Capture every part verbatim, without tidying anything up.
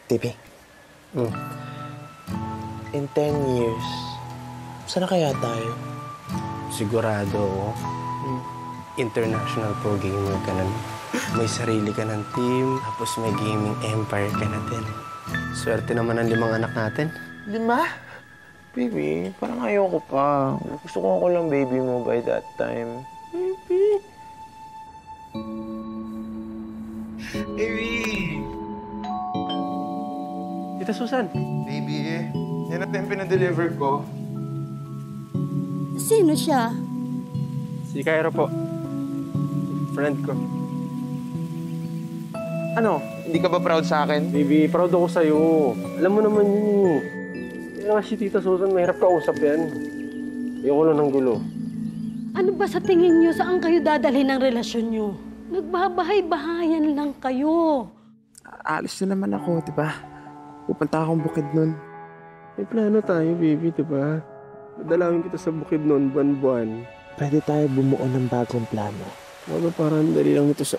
Baby. Mm. In ten years, saan na kaya tayo? Sigurado ako. Mm. International pro gamer ka na. May sarili ka ng team, tapos may gaming empire ka na din. Swerte naman ang limang anak natin. Lima? Baby, parang ayoko pa. Gusto ko ako lang baby mo by that time. Baby. Baby! Tita Susan. Baby, yan na yung pinadeliver ko. Sino siya? Si Cairo po. Friend ko. Ano? Hindi ka ba proud sa akin? Baby, proud ako sa'yo. Alam mo naman yun eh. Kaya nga si Tita Susan, mahirap kausap yan. Ayoko lang ng gulo. Ano ba sa tingin niyo saan kayo dadalhin ng relasyon niyo? Nagbabahay-bahayan lang kayo. Alis na naman ako, di ba? Pupunta akong bukid nun. May plano tayo, baby, di ba? Dadalawin kita sa bukid noon, buwan-buwan. Pwede tayo bumuo ng bagong plano. Wala, parang dali lang ito sa...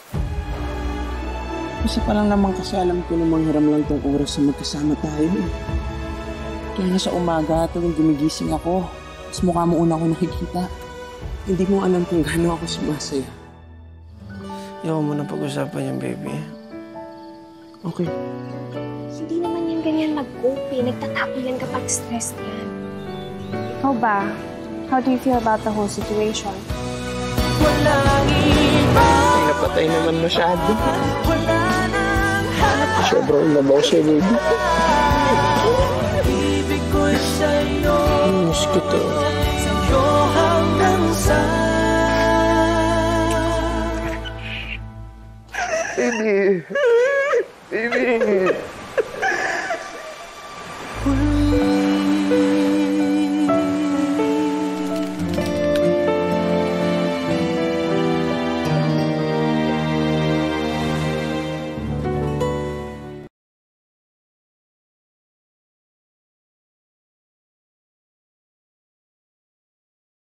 Kasi pa lang naman kasi alam ko na manghiram lang tong oras na magkasama tayo. Kaya na sa umaga tuwing gumigising ako, mas mukha mo una ko nakikita. Hindi mo alam kung gaano ako sumasaya. Ayaw mo na pag-usapan yan, baby. Okay. Hindi naman yan ganyan mag-cope eh. Nagtatapon yan kapag stressed yan. Ikaw ba? How do you feel about the whole situation? Ay, napatay naman masyado. Sobrang labaw siya, baby. Miss kita. Baby. Baby.